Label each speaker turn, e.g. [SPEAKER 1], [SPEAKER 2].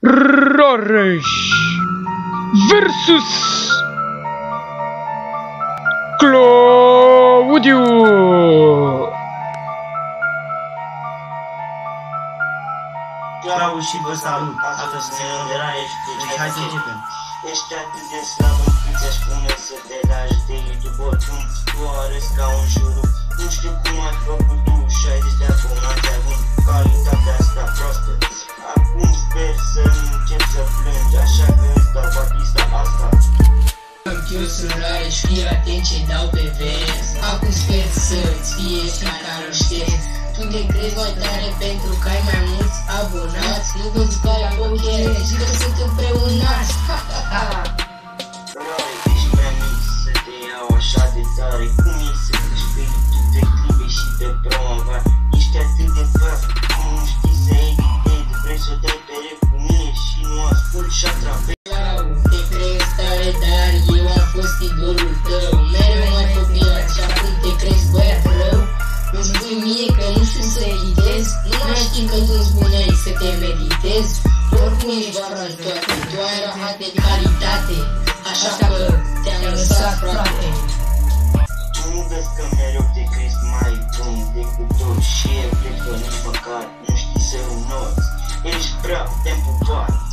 [SPEAKER 1] Rareș versus Claudiu.
[SPEAKER 2] Ciao și vă salut! Astăzi suntem de Rareș, deci hai să începem. Ești atât de slab încât ți-aș spune să te lași de YouTube oricum. Tu arăți ca un șurub. Nu știu cum ai făcut tu 60 de abonați având calitatea asta proastă. Acum sper să nu încep să plângi, așa că îți dau batista asta.
[SPEAKER 3] Eu sunt Rareș, fii atent ce dau pe vers. Acum sper să-ți fie care o ștergi. Tu te crezi mai tare pentru că ai mai mulți abonați. Nu vă-ți bagi la ochere, zic că sunt împreunați.
[SPEAKER 2] Rare, ești prea mic să te iau așa de tare. Cum e să treci pe YouTube pe clipe și pe promovare? Ești atât de fast, cum nu știi să editezi. Vrei să dai pe rep cu mine și nu asculti și atrapezi.
[SPEAKER 3] Te crezi tare, dar eu am fost idolul tău. Mereu m-ai copiat și acum te crezi băiat rău. Îmi spui mie că nu știu să editez. Nu mai știi că tu îmi spuneai să te meditezi. Oricum ești doar în toate, tu ai rahat de calitate. Așa că te-am lăsat, frate.
[SPEAKER 2] Tu nu vezi că mereu te crezi mai bun decât toți și eu cred că nici măcar nu știi să înoți. Ești prea temporat.